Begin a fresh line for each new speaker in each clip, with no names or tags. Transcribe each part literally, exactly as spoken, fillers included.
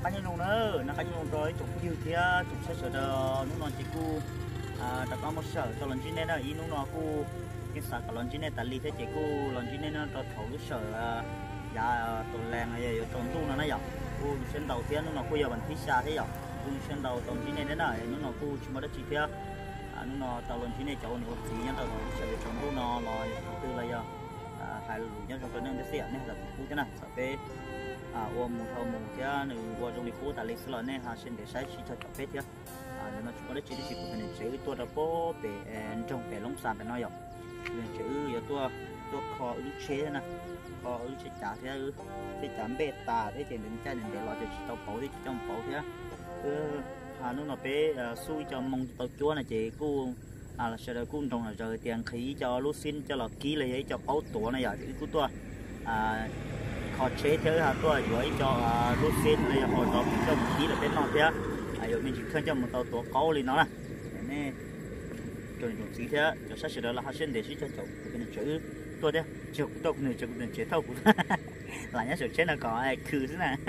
cá nhân luôn nữa nó cá nhân luôn rồi chụp nhiều kia chụp sẽ sợ đó nó nói chỉ cu à đặt nó một sợ cho lần trên này là ý nó cu cái sạc lần trên này tại lý thế chỉ cu lần trên này nó cho thấu lúc sợ dạ tụi làng này giờ trồng tu nó nó dọc cu xuyên đầu tiên nó cu giờ bằng phía xa thế dọc cu xuyên đầu trồng trên này thế này nó cu chỉ mà đất chỉ kia nó tàu lần trên này cháu nó chỉ nhắn tàu sợ trồng tu nó rồi từ là giờ hai lũ nhá trong cái nơi sẽ này là cu thế này sợ về à ôm một thầu một cái nữ qua trong đi phố tại lịch sử này ha xin để sai chỉ cho tập phết nhá à nó chỉ có đấy chỉ để chỉ của mình chữ tôi đã bố về trong về lông sàn phải nói rồi chữ giờ tôi tôi kho ứng chế nè kho ứng chế trả thế ư cái chấm bê tà thế thì đến cha đến để lo cho tàu bảo thì trong bảo thế cứ hà nó nó bé xui cho mông tàu chúa này chị cô à là sẽ được cung trong là rồi tiền khí cho lúc xin cho là ký lấy ấy cho bảo tổ này giờ chữ của tôi à họ chế thế hả tôi rồi cho lúc xin là họ cho cho ký là bên nó thế à rồi mình chỉ khơi cho một tàu tổ câu lên nó nè nè rồi dùng gì thế cho sát sửa là họ xin để cho cháu cái chữ tôi đấy chụp tôi này chụp này chế thâu là nhớ sửa chế là có ai khử thế này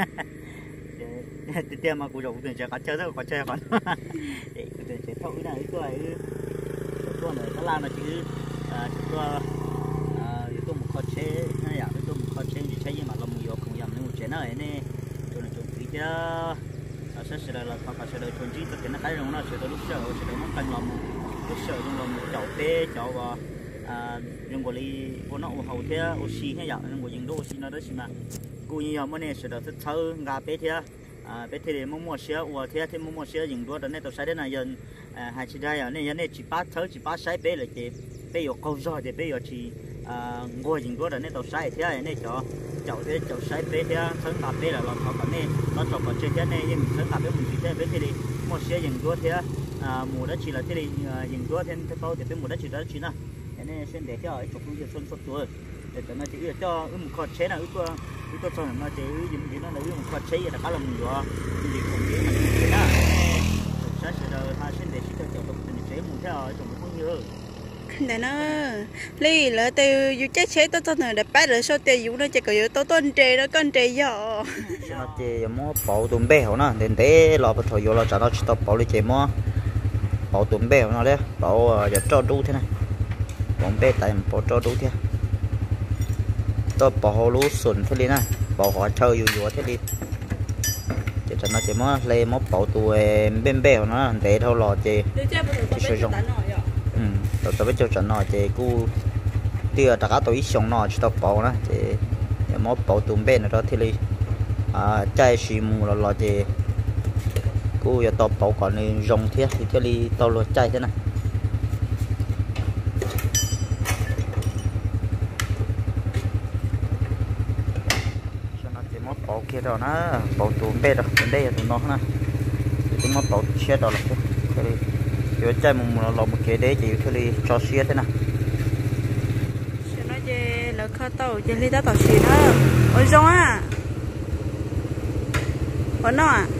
tiếp theo mà cụ chụp cái chế có chơi rất có chơi còn để cái chế thâu cái này tôi tôi này nó làm là chữ tôi tôi một khó chế này à tôi một khó chế thì chế nhưng mà lòng nhiều không dám nên một chế này nè tôi là chụp cái chế sẽ sẽ là họ sẽ đợi chuẩn chỉ tất cả cái nó sẽ đợi lúc sau sẽ đợi mất canh lòng lúc sau trong lòng chậu té chậu à dùng gọi đi của nó hậu thế oxy hay dạng dùng gọi dùng oxy nó đó xí mà cú như vậy mới sẽ đợi thâu ngà bé thế à bé thế để mua mua xe uo thế thế mua mua xe dùng đua đó này tao sai đến này giờ hai chị đây à này này chỉ bắt thâu chỉ bắt sai bé là chị bé có câu rồi thì bé chỉ ngồi dùng đua đó này tao sai thế này cho chậu thế chậu sai bé thế thân cà bé là làm họ còn này nó trồng ở trên thế này nhưng thân cà bé mình chỉ thế bé thế đi mua xe dùng đua thế mùa đó chỉ là thế đi dùng đua thêm thế bao thì cái mùa đó chỉ đó chỉ nè nên xem để cho chụp những xuân xuân tuổi để cho nó chỉ cho một con chế nào ước ước cho cho nó chỉ dùng chỉ nó là một con chế là cá lồng rồi gì cũng chỉ mình chế đó sẽ sẽ là hai xem để cho chậu chụp mình chế một theo chụp một con nhiều
để nó li là từ dù chế chế tôi tôi này để bắt được số tiền dù nó chỉ có tôi tôi chế nó con chế giờ
nó chế mua bảo tồn bể hả nó đến thế lò bắt thời giờ là cho nó chỉ tập bảo đi chế mua bảo tồn bể nó đấy bảo giờ cho đủ thế này bóng bê tại một chỗ đủ thế tôi bỏ lú xuân thế đi nè bỏ họ chơi dù dù thế đi chỉ cho nó chỉ mới lấy móc bảo tù bên bèo nó để thâu lò chỉ chỉ sử dụng ừ tôi tôi biết cho trận nó chỉ cu tia tất cả tôi sống nó chỉ tôi bỏ nó chỉ móc bảo tù bên đó thế đi à trái xì mù là lò chỉ cu giờ tôi bỏ còn đi rong thế thì thế đi tôi lột trái thế này bảo kia đó nó bảo tủ bê đó bên đây là tụi nó nè thì nó bảo xe đó là cái cái cái trái mùng nó lồng một cái đấy chỉ cái cho xe thế nào
xe nó chơi là khá tàu chơi đi đá tàu xe đó ôi rong à ôi nó à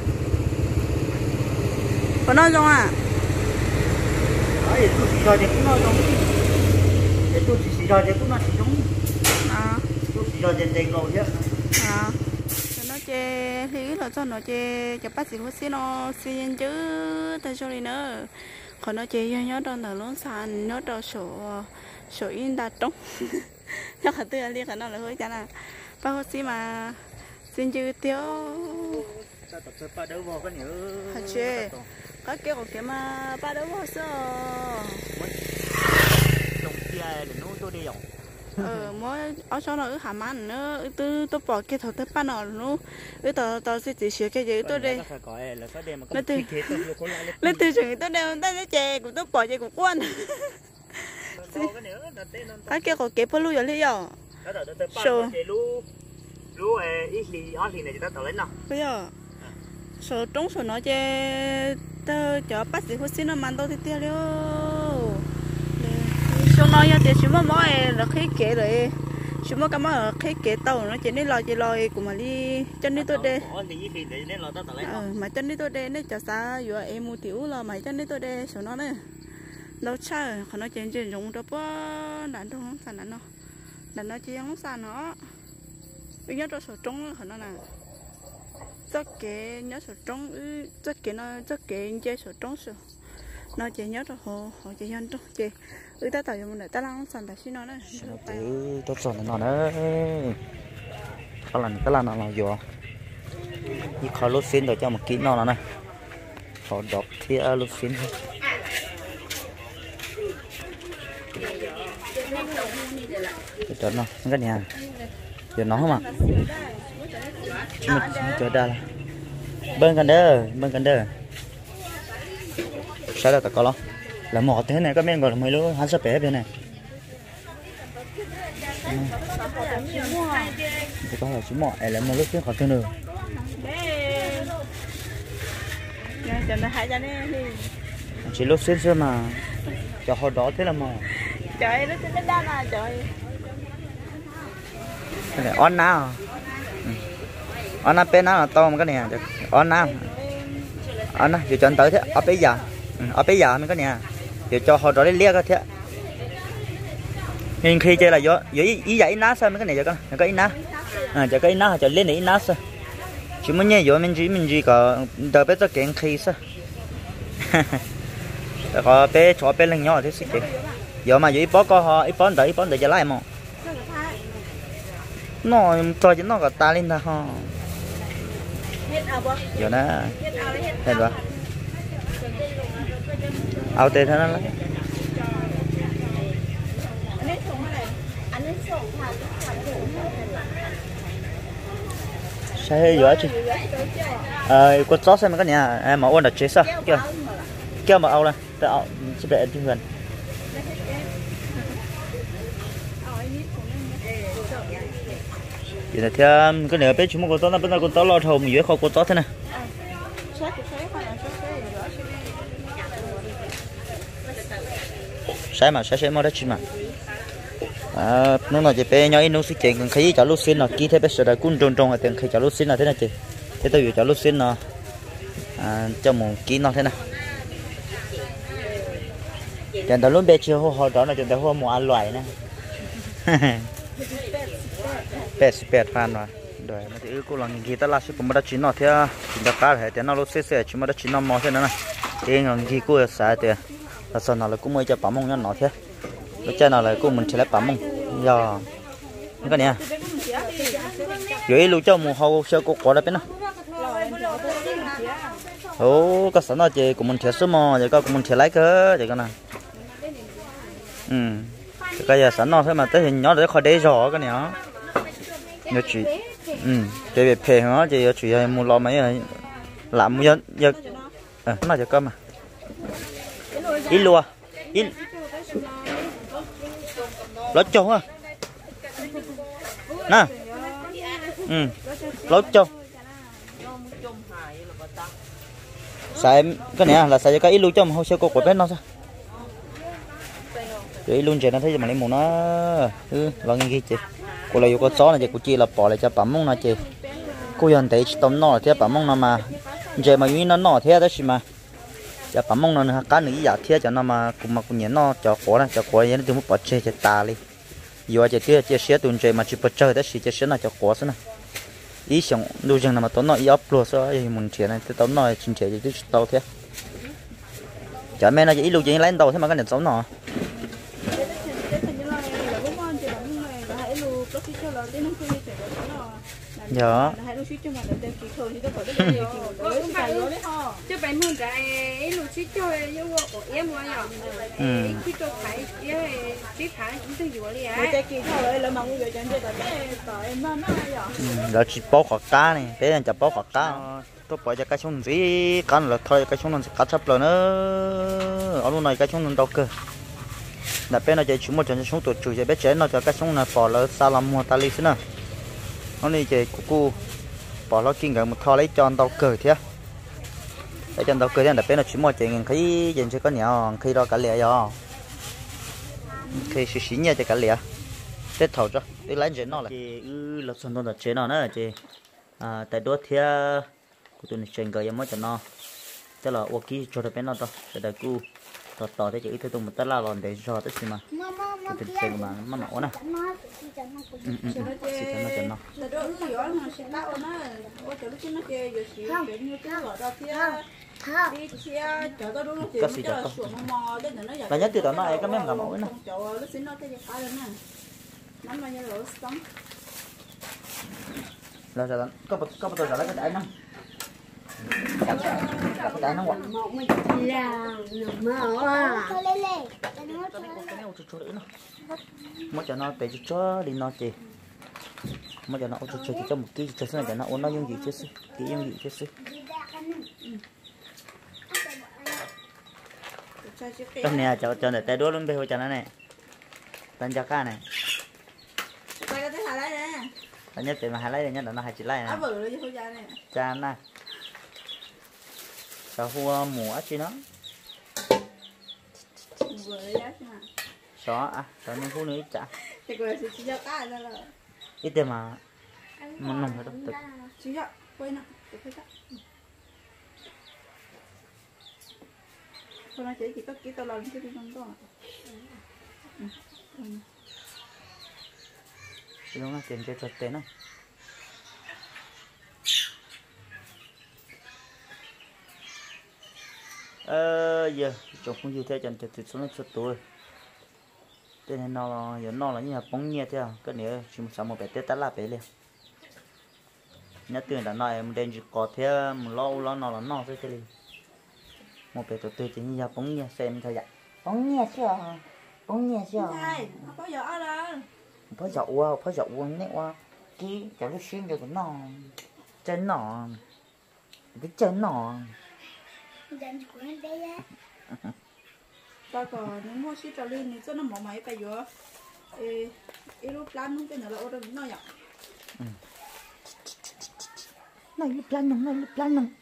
ôi nó rong à
đấy tôi chỉ cho cái nó rong để tôi chỉ cho cái nó chỉ rong
à
tôi chỉ cho trên đây cầu chứ
à chế thì là cho nó chế cho bác sĩ bác sĩ nó xin chứ tại sao đi nữa còn nó chế nhớ đâu là lớn sàn nhớ đâu sổ sổ in đặt trống nó khả tư liên khả năng là hơi chán à bác bác sĩ mà xin chứ tiêu
sao tập sự ba đấu vô cái nhớ
hả chế có kiểu của cái mà ba đấu vô sao
trong kia để nuôi tôi đi rồi
ờ mỗi ở chỗ nó ở Hà Mã nữa tôi tôi bỏ cái thầu tới ban nó nữa tôi tôi tôi sẽ chỉ sửa cái gì tôi đây lên từ lên từ chuyện tôi đeo tay cái chè của tôi bỏ chè của quân cái kia có cái bao lâu rồi liệu số bây giờ số trống số nó chè tôi cho bác sĩ bác sĩ nó mang tôi thì tiêu liệu số nói giờ thì chúng nó mỗi là khí kệ rồi chúng nó cảm ơn khí kệ tàu nó chỉ nên lo chỉ lo của mà đi chân đi tôi đây mà chân đi tôi đây nên cho sao vừa em mua tiểu là mày chân đi tôi đây số nó này đâu chơi còn nó chuyện chuyện dùng đó bữa đàn đâu không sàn nó đàn nó chỉ không sàn nó bây giờ cho số trống còn nó nè rất cái nhớ sổ trống rất cái nó rất cái chơi sổ trống sổ nó chỉ nhớ được hồ hồ chỉ nhớ trống chỉ ừ ta tạo dùng để ta làm sản tại xin nó đấy
ừ tốt rồi nó đấy có lần cái lần nào là vô như khó lút xin rồi cho một kỹ nó này khó đọc thì lút xin cái nó cái nhà giờ nó mà mình chờ đây là bên gần đây bên gần đây sao là ta có lo là một thế này các bên gọi là mấy lúa hắn sắp bể bên này thì có là chú mọ lại một lúc trước khỏi thương đường chỉ lúc xưa xưa mà cho hồi đó thế là mò
trời nó tính đa là trời
cái này on nào on nào bên nào là to một cái này on nào on nào chỉ chọn tới thế ở bây giờ ở bây giờ mình cái này chỉ cho hồi đó đi lia cái thế nhưng khi chơi là do do ý, ý giải ná sao mấy cái này cho con cái ý ná à cho cái ý ná cho lên để ý ná sao chỉ muốn nhớ mình chỉ mình chỉ có đợi bé cho kiện khi sao có bé cho bé lên nhỏ thế xí kì giờ mà ít bó có họ ít bó đợi ít bó đợi cho lại mà nó cho chứ nó có ta lên ta ho giờ nó hết rồi ao tê thế nó lấy sai rồi chứ ờ có chó xem cái nhà em mà ôn là chế sao kia kia mà ao này tại ao chỉ để đi gần vậy là theo cái này bé chúng con chó nó bên đó con chó lo thầu mình dưới kho con chó thế này sai mà sai sai mà đấy chứ mà à nó nói chỉ bé nhỏ nó sẽ chuyện cần khi cho lúc xin là kỹ thế bé sợ là cũng trông trông là tiền khi cho lúc xin là thế này chị thế tôi vừa cho lúc xin là à cho một kỹ nó thế này chẳng đó lúc bé chưa hồi đó là chẳng đó hôm một ăn loại nè bé bé phan rồi rồi mà thì cô là người ta là sẽ cũng đã chín nó thế chúng ta cá hay thế nó lúc xế xế chúng ta đã chín nó mò thế này thế người kia cô xài thế là sau nào là cũng mới cho bấm mông cho nó thế lúc chơi nào là cô mình sẽ lấy bấm mông giờ cái này dưới lúc cho mùa hậu sơ cô có đấy bên nào ồ cái sản nó chị của mình thiệt số mò vậy coi của mình thiệt lấy cơ vậy con nào ừ cái giờ sản nó thế mà tới hình nhỏ để khỏi để rõ cái này nó nhớ chị ừ để về phê nó chị chị mua lo mấy làm mua giờ à nó cho cơm mà ít lúa ít lót trâu à nè ừ lót trâu xài cái này là xài cái ít lúa trâu mà không sao cô của bé nó sao để luôn chị nó thấy mà lấy một nó ừ lo nghe chị cô lấy có chó này chị cô chỉ là bỏ lại cho bấm mông nó chị cô hiện tại tôm nó thế bấm mông nó mà giờ mà như nó nọ thế đó chứ mà giờ bấm mông nó cá nữa giả thế cho nó mà cũng mà cũng nhớ nó cho khó này cho khó nhớ đừng có bỏ chơi cho ta đi giờ chị kia chị sẽ tuần chơi mà chỉ bỏ chơi đó chỉ chị sẽ là cho khó thế này ý想路上那么多那要不说哎门前呢这都那亲戚就到thế chả mẹ nó chỉ路chỉ lấy đầu thế mà cái này xấu nọ dạ
chứ bạn muốn cái lúc xí chơi như của em mà nhở khi tôi phải chỉ phải những thứ gì vậy à cái kỳ thôi là mong người chẳng chơi cái tội mà nó nhở
là chỉ bao khoác cá này bé anh chả bao khoác cá tôi bỏ cho cái xuống gì cá là thôi cái xuống nó cá sắp rồi nữa ở lúc này cái xuống nó đâu cơ là bé nó chạy chúng một trận xuống tụt chửi cho bé trẻ nó cho cái xuống là bỏ lỡ sao làm mua ta đi xí nữa nó đi chạy của cô bỏ nó kinh gần một thò lấy tròn đầu cờ thế lấy tròn đầu cờ thế là bé nó chỉ một chuyện khi dành cho có nhỏ khi đó cả lẻ rồi khi xí xí nha cho cả lẻ tết thầu cho đi lấy chuyện nó là chị ư lật xong tôi đặt chuyện nó nữa chị à tại đó thì của tôi chuyện cờ mới cho nó tức là ok cho được bé nó to để đại cô tỏ tỏ thế chị thấy tôi một tát la lòn để cho tất gì mà cái thịt sườn mà nó nổ nè ừ ừ xịt cho nó cho nó có xịt cho con là nhất từ đó nó ấy cái mấy làm mẫu nè là giờ có có bao giờ lấy cái đáy nó cái đáy nó quặn mất cho nó để cho đi nó chị mất cho nó cho cho cho một ký cho xem là nó ôn nó những gì chứ sư ký những gì chứ sư cái này cho cho để tay đua luôn bây giờ cho nó này tên cho cá này ta nhất tiền mà hai lấy nhất là nó hai chỉ lấy này cha nè sao hua mùa chứ nó xóa à sao nó hú nữa ít chả ít tiền mà nó nồng phải đập
thôi nó chỉ chỉ có kỹ tao làm cái gì không có
đúng là tiền cho chặt tiền này ờ giờ chồng không chịu theo chồng chặt từ xuống nó chặt tuổi cho nên nó giờ nó là như là bóng nhẹ theo cái này chỉ một sáu một bảy tết tát là bảy liền nhớ tiền đã nói em đem chỉ có theo một lâu lâu nó là nó sẽ thế liền một bảy tuổi chỉ như là bóng nhẹ xem thôi vậy bóng nhẹ chưa bóng nhẹ chưa
không có giỏ đâu
phải dậu qua phải dậu qua nè qua cái cái lúc xuyên được nó chân nó cái chân nó
tao còn những mua xí trà linh này cho nó mỏ máy bây giờ ê ê lúc plan nó cái nào là ô đâu nó nhở
này lúc plan nó này lúc plan nó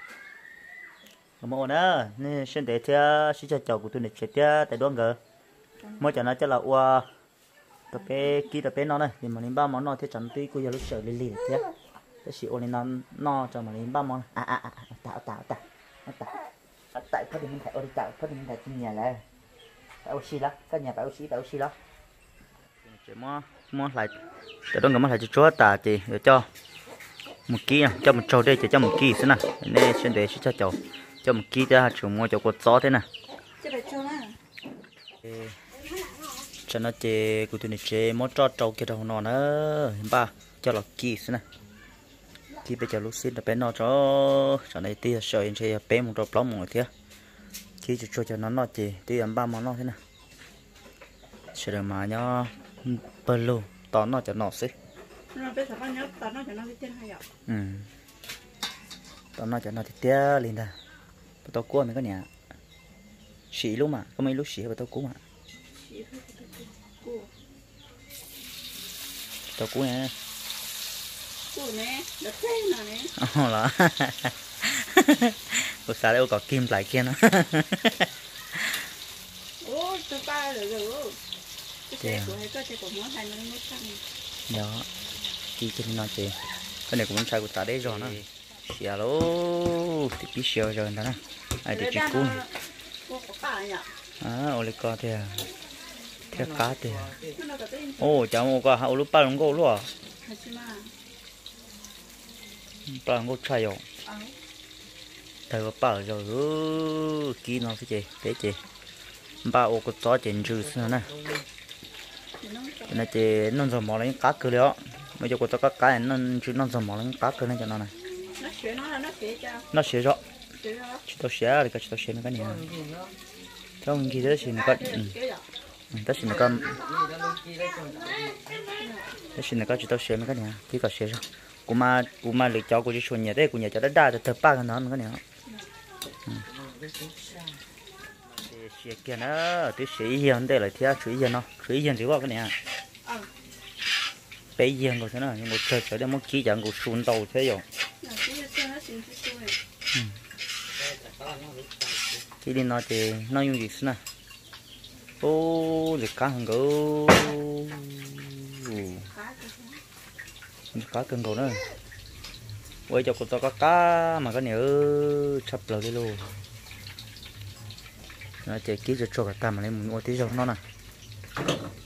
mà nữa nè xin để theo xí trà chậu của tôi này chết theo tại đoan gờ mới cho nó cho là qua tập bé kia tập bé nó này thì mà đến ba món nó thì chẳng tuy cô giờ lúc sợ lì lì thế cái chị ôn nó no cho mà đến ba món à à à tạo tạo tạo tạo tại phát hiện thẻ ôn tạo phát hiện thẻ trên nhà này tạo oxy đó các nhà tạo oxy tạo oxy đó chị mua mua lại để đó ngắm lại cho chúa tả chị để cho một ký cho một trâu đây chỉ cho một ký thế nào nên xin để cho cháu cho một ký ra chủ mua cho cột gió thế nào cho nó chế cụ tụi này chế món cho trâu kia đâu nó nữa ba cho là kỳ xí này kỳ bây giờ lúc xin là bé nó cho cho này tia sợi anh chơi bé một trâu lóng một thế kỳ cho cho cho nó nó chế tia ăn ba món nó thế nào sẽ được mà nhá bơ lô tao nó cho nó xí ừ tao nó cho nó thì tia liền ta tao cua mình có nhà xỉ lúc mà có mấy lúc xỉ và tao cua mà tao cú nè
cú nè được thế nào nè
ồ là cô sao đây có kim lại kia nó
ô tôi ba rồi rồi cái xe của hay có xe của món thành nó mới xăng
đó chi trên nó chị cái này cũng muốn sai của ta đấy rồi nó xìa lố thì biết xìa rồi đó nè ai để chị cú à ô lấy co thì theo cá thì ô cháu một cái hậu lúc ba lồng gỗ luôn ba lồng gỗ trai rồi thầy có bảo rồi kỹ nó phải chị thế chị ba ô có to trên chữ nữa nè nó chị nó rồi mò lấy cá cửa đó bây giờ có to cá cái nó chứ nó rồi mò lấy cá cửa này cho nó này nó xé rõ chỉ tao xé thì cái chỉ tao xé cái này trong kia đó thì nó có đó là con đó là con chỉ tao xé mấy cái này thì có xé rồi cũng mà cũng mà lựa chọn của chỉ xuân nhà đấy của nhà cho nó đa từ ba cái nó mấy cái này xé kia nó tôi xé yên đây là theo xé yên nó xé yên thì có cái này bé yên của thế nào nhưng mà chơi chơi để mất kỹ chẳng của xuân đầu thế rồi chỉ đi nói thì nói như gì xí ô được cá hàng gấu cá cân gấu nữa quay cho cô to cá cá mà cái này chập lời cái lô nó chạy kỹ cho cho cả ta mà lấy một tí rồi nó nè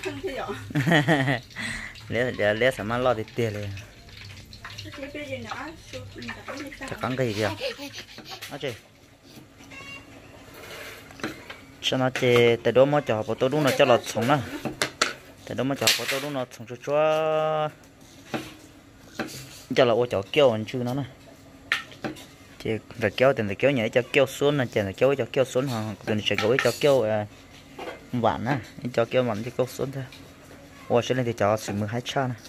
chân thế rồi
lẽ lẽ lẽ sao mà lo thì tiềnเลยchắc cắn cái gì kìa nó chơi cho nó chơi tại đó mà cho bọn tôi đúng là cho lọt sống nè tại đó mà cho bọn tôi đúng là sống cho cho cho là ô cho kêu anh chứ nó nè chị phải kéo tiền phải kéo nhảy cho kéo xuống là chị phải kéo cho kéo xuống hoặc tiền sẽ gối cho kéo vạn á cho kéo vạn cho kéo xuống thôi ô sẽ lên thì cho sự mười hai cha nè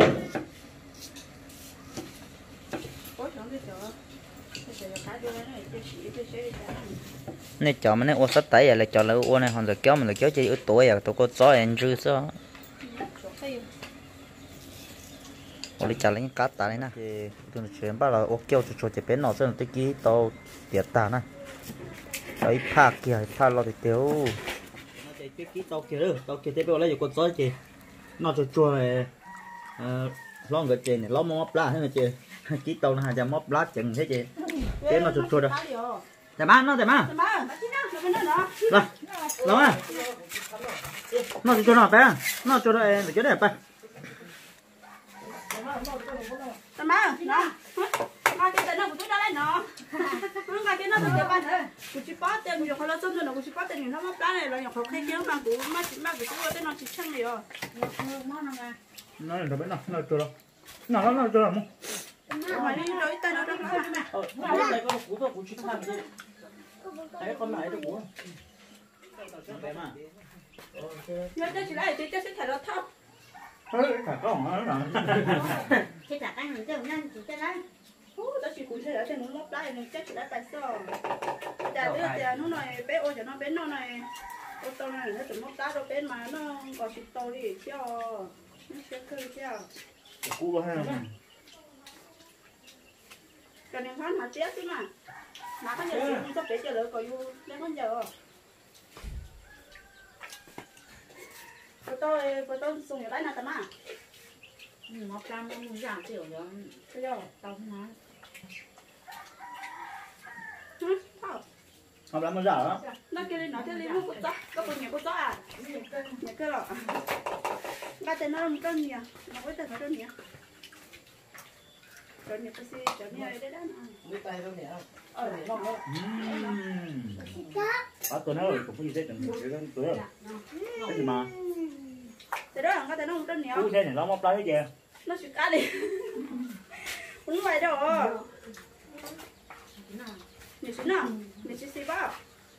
này cho mình này ô sắt tay là cho là ô này hoàn rồi kéo mình rồi kéo chơi ở tuổi à tôi có gió anh rư sao ô đi chả lấy cá ta này nè thì tôi chuyển bao là ô kéo cho cho chế bên nó xem tới kí tàu tiệt ta nè đấy pha kia pha lo thì tiêu nó chơi cái kí tàu kia rồi tàu kia tới bao lấy được con gió chị nó cho chua này lo người chị này lo móp lá thế này chị kí tàu nó hàng móp lá chừng thế chị thế nó cho chua đâu để má nó để má rồi lâu à nó cho nó bé nó cho nó để cho đẹpไป
má nó nó cái tên nó cũng tôi đã lấy nó nó cái cái nó tôi bán thôi cũng chỉ bắt tiền nhiều hơn là xong rồi nó cũng chỉ bắt tiền nó mất giá này là nhiều không khai kiếm mà cũng má chỉ má cái tôi nó chỉ chăng này rồi
nó là bên nào nó cho đâu nó nó cho đâu
mà đi rồi tay nó đâu
ờ nó đây có củ thôi củ chỉ tham đi thấy con này đâu củ
nhớ tới chỉ lấy thì chắc sẽ thải nó thấp
thôi thải có hỏng nó
cái chả ăn mình nên chỉ cái đấy
đó chỉ cũng sẽ ở trên nó móc lại nó chắc chỉ lấy tài xo trả đưa tiền nó này bé ô cho nó bé nó này ô tô này nó chỉ móc đá đâu bé mà nó có chỉ to đi theo nó sẽ khơi theo
củ lo hay
cái này hắn hạt tiếc chứ mà mà cái giờ không có bé chờ đợi coi vô nên con giờ tôi tôi tôi dùng ở đây là tầm à
ngọc lam cũng giảm tiểu rồi cái đó tao nói
học làm mà giả đó
nó kêu lên nói thế lên mua có có bao nhiêu có à nhiều cơ rồi ba tên nó một cân nhiều nó với tên nó đơn nhiều rồi nhiều cái gì rồi nhiều đấy đó
với tay đâu nhỉ ờ để nó
bắt tôi nói cũng phải dễ chừng cái tôi rồi cái gì mà
thế đó là cái tên nó một cân nhiều
cứ thế này nó móc lấy cái gì
nó chịu cá đi không phải đâu nhiều xíu nào nhiều xíu xíu bao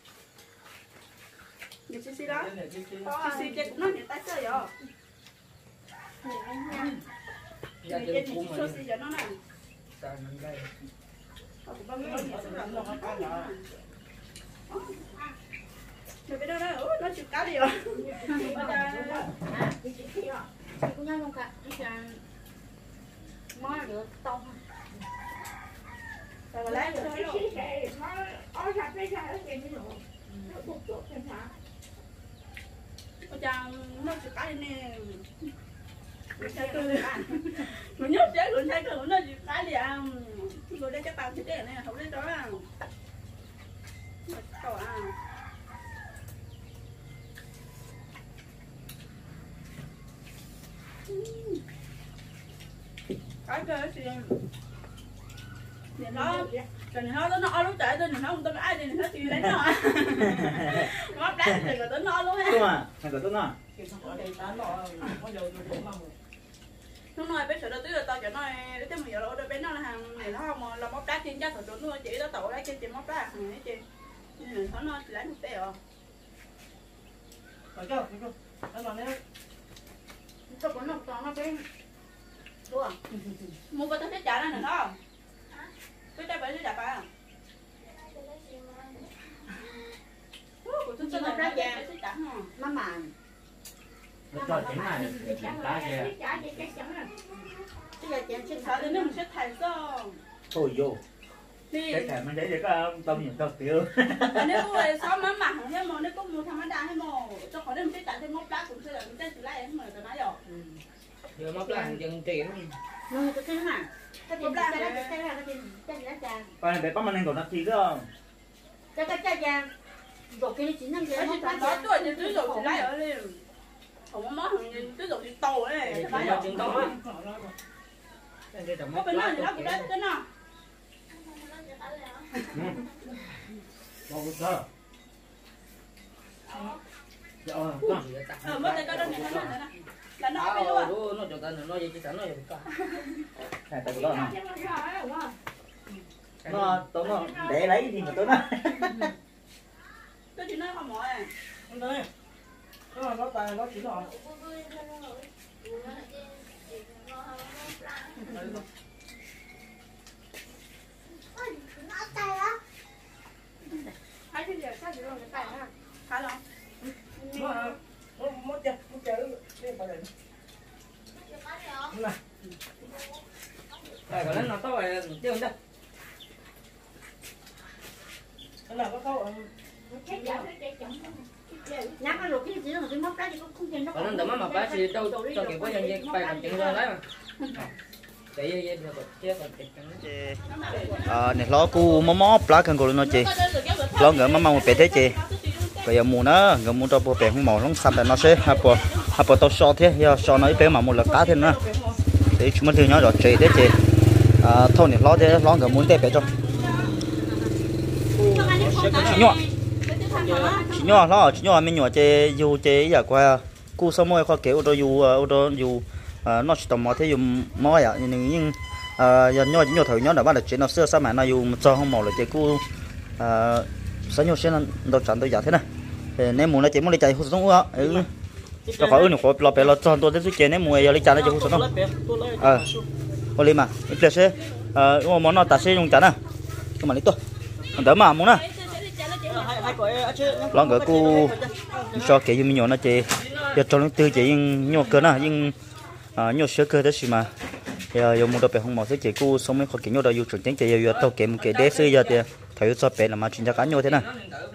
nhiều xíu xíu đó xíu xíu chơi cũng nó nhiều tay chơi rồi nhiều chơi nhiều xíu xíu cho nó này rồi cái đó đó nó chịu cá đi rồi
cũng nhớ không cả mới được to
rồi lấy rồi ôi chàng nó chịu cá đi nè mình nhớ chết rồi thấy cái nó chịu cá đi à rồi đây cái tàu chết này không đến đó à cậu à cái cái gì nó rồi nó nó nó lúc chạy tôi nó không tôi ai thì nó thì lấy nó nó đá thì rồi tôi nó luôn á
đúng à thằng của tôi nó
nó nói bé sợ đâu tí rồi tao cho nó thế mà giờ đâu bé nó là hàng này nó không là móc đá trên chắc tao nó chỉ nó tàu đá trên trên móc đá hàng này trên nên nó nó lấy một té rồi
phải chưa nó còn đấy
tôi cũng nộp toàn nó bên đúng không
mua cái tao sẽ trả nó nữa đó cái tay phải sẽ đạp à của tôi sẽ đạp ra sẽ trả hả
nó mà
nó cho chén này lá kìa
cái là chén trên
sợ thì nó mình sẽ thay xong
thôi vô
thì
cái thẻ mình để để có tông những tao tiêu
nếu cô ấy xóa má mặt hay mà nếu có mua thằng ăn đá hay mà cho khỏi đem cái trả thêm móc đá cũng sẽ là mình sẽ lại em mà tao nói rồi
giờ móc lại dần tiền
nó cái cái mà cái tiền cái đó cái đó cái tiền cái lá trà
và để bắt mình lên còn nắp chi cơ
cái cái cái trà rồi cái chín năm giờ
nó chỉ phải nói tuổi thì cứ rồi thì lại ở đây không có món cái đồ to đấy
cái đó chuyện to á
có bên đó thì nó cũng đấy cái nào
một giờ
ờ mới đây có đó này nó này là nó bên luôn
nó cho ta nó gì chỉ ta nó gì cả
này tại đó nó tôi nó để lấy thì mà tôi nó
tôi chỉ nói không mọi
đấy nó nó tài nó chỉ nó
hai cái giờ sao chỉ rồi cái tài ha
phải không
nó nó mất chân mất chân đi vào đây này đây còn nó to rồi tiêu chưa nó có câu
nhắm nó luộc cái gì nó cái móc ra thì cũng không tiền nó
còn nó đỡ mà phải thì đâu cho kiểu có nhân viên bay làm chuyện ra đấy mà để
ờ này lo cu mó mó plá cần cô nó chị lo ngỡ mà mau bể thế chị bây giờ mù nó ngỡ muốn cho bộ bể không màu nó xăm là nó sẽ hấp bộ hấp bộ tao so thế giờ so nó bé mà một lần cá thế nữa để chúng mình thường nhớ rồi chị thế chị thôi này lo thế lo ngỡ muốn thế bể cho chị nhỏ chị nhỏ lo chị nhỏ mình nhỏ chị dù chị giờ qua cu sao môi qua kiểu tôi dù tôi dù nó chỉ tầm mò thế dùng mò vậy nhưng nhưng giờ nhỏ nhỏ thử nhỏ đã bắt được chuyện nó xưa sao mà nó dùng cho không mò là chị cu sao nhỏ sẽ đâu chẳng tôi giả thế này nếu muốn là chị muốn đi chạy hút sống á cho khỏi ư khỏi lo bé lo cho tôi tới suy chế nếu muốn giờ đi chạy nó chỉ hút sống không ờ có đi mà ít là sẽ món nó ta sẽ dùng chả nè cái mà lấy tôi đỡ mà muốn nè lo ngỡ cu cho kiểu như mình nhỏ nó chị giờ cho nó tư chị nhỏ cơ nè nhưng nhỏ sữa cơ đó xí mà giờ giờ mua đồ bé không mỏ sẽ chị cu sống mấy khó kiểu nhỏ đó yêu chuẩn chính chị giờ tao kém cái đế xưa giờ thì thấy cho bé là mà chuyện cho cá nhỏ thế này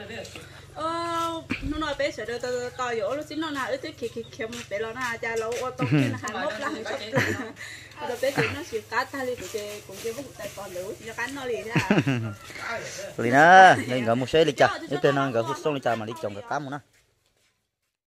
nó nói bé sẽ đưa tao tao dỗ nó xin nó nào ít khi khi khi bé nó nào cha lâu ô tô kia là hàng mốc là hàng sắp rồi bé chị nó xịt cá ta đi của cũng chưa biết tại còn nữa cho cá nó liền ra
liền á nên ngỡ một xe đi chả nếu tên nó ngỡ hút xong đi chả mà đi trồng cái cá một nó